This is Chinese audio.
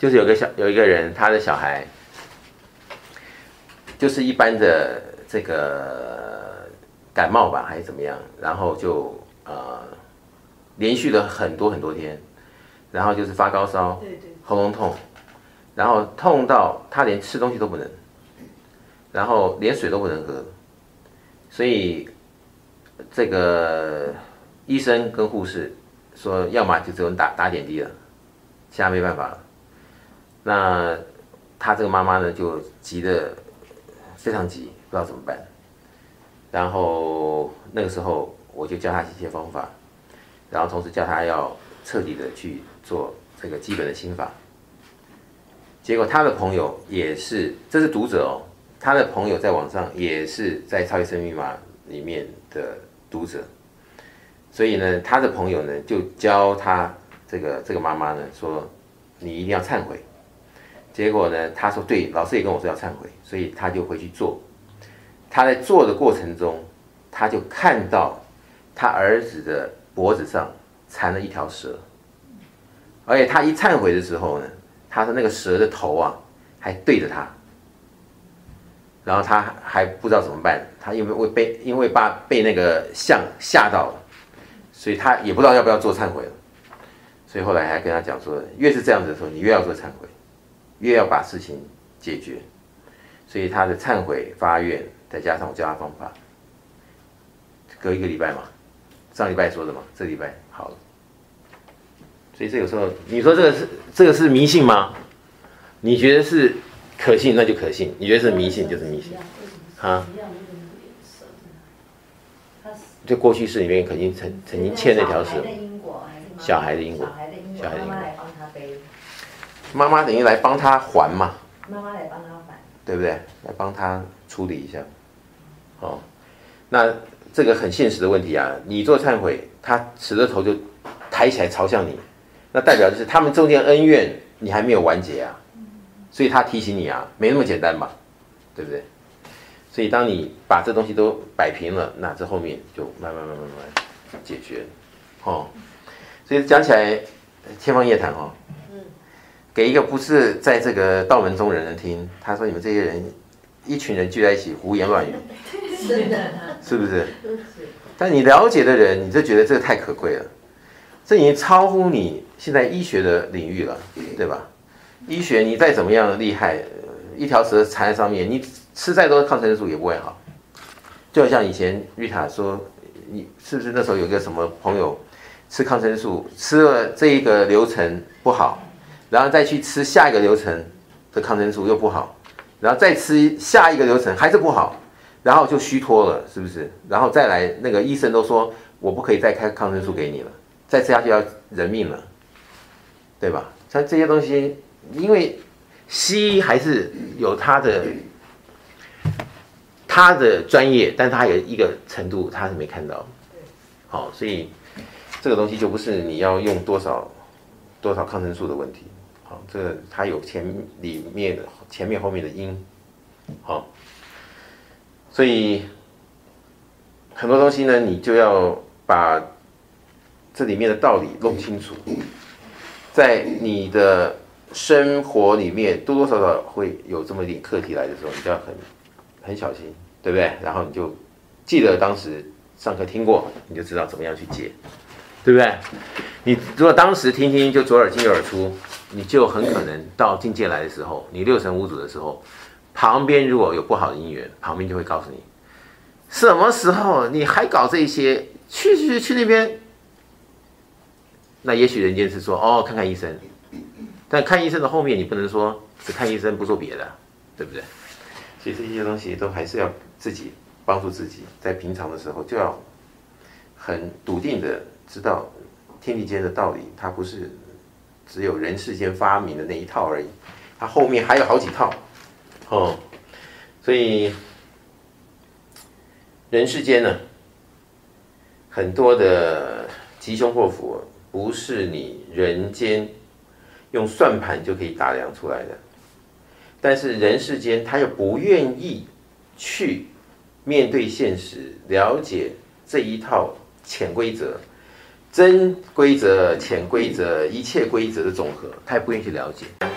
就是有一个人，他的小孩就是一般的这个感冒吧，还是怎么样，然后就连续了很多天，然后就是发高烧，喉咙痛，然后痛到他连吃东西都不能，然后连水都不能喝，所以这个医生跟护士说，要么就只有打点滴了，其他没办法了。那他这个妈妈呢，就急得非常急，不知道怎么办。然后那个时候我就教他一些方法，然后同时叫他要彻底的去做这个基本的心法。结果他的朋友也是，这是读者哦，他的朋友在网上也是在超级生命密码里面的读者，所以呢，他的朋友呢就教他这个妈妈呢说，你一定要忏悔。结果呢，他说对，老师也跟我说要忏悔，所以他就回去做。他在做的过程中，他就看到他儿子的脖子上缠了一条蛇，而且他一忏悔的时候呢，他的那个蛇的头啊还对着他，然后他还不知道怎么办，他因为被那个象吓到了，所以他也不知道要不要做忏悔了，所以后来还跟他讲说，越是这样子的时候，你越要做忏悔，越要把事情解决。所以他的忏悔发愿，再加上我教他方法，隔一个礼拜嘛，上礼拜说的嘛，这礼拜好了。所以这有时候你说这个是迷信吗？你觉得是可信那就可信，你觉得是迷信就是迷信，啊？就过去式里面肯定曾经欠那条蛇，小孩的因果，小孩的因果，妈妈等于来帮他还嘛， 妈妈来帮他还， 对不对？来帮他处理一下，哦，那这个很现实的问题啊，你做忏悔，他死着头就抬起来朝向你，那代表就是他们中间恩怨你还没有完结啊，所以他提醒你啊，没那么简单嘛，对不对？所以当你把这东西都摆平了，那这后面就慢慢解决，哦，所以讲起来天方夜谭哦，给一个不是在这个道门中人听，他说你们这些人一群人聚在一起胡言乱语， 真的， 是不是？但你了解的人，你就觉得这个太可贵了，这已经超乎你现在医学的领域了，对吧？医学你再怎么样厉害，一条蛇缠在上面，你吃再多的抗生素也不会好。就好像以前瑞塔说，你是不是那时候有个什么朋友吃抗生素，吃了这一个流程不好，然后再去吃下一个流程的抗生素又不好，然后再吃下一个流程还是不好，然后就虚脱了，是不是？然后再来那个医生都说我不可以再开抗生素给你了，再吃下去要人命了，对吧？像这些东西，因为西医还是有他的专业，但他有一个程度他是没看到的，好，所以这个东西就不是你要用多少抗生素的问题，好，这个它有前面后面的因，好，所以很多东西呢，你就要把这里面的道理弄清楚，在你的生活里面多多少少会有这么一点课题来的时候，你就要很小心，对不对？然后你就记得当时上课听过，你就知道怎么样去解，对不对？你如果当时听就左耳进右耳出，你就很可能到境界来的时候，你六神无主的时候，旁边如果有不好的因缘，旁边就会告诉你，什么时候你还搞这些，去那边。那也许人间是说，哦，看看医生，但看医生的后面，你不能说只看医生不做别的，对不对？所以这些东西都还是要自己帮助自己，在平常的时候就要很笃定的知道天地间的道理，它不是只有人世间发明的那一套而已，它后面还有好几套，哦，所以人世间呢，很多的吉凶祸福，不是你人间用算盘就可以打量出来的，但是人世间他又不愿意去面对现实，了解这一套潜规则、真规则、潜规则、一切规则的总和，他也不愿意去了解。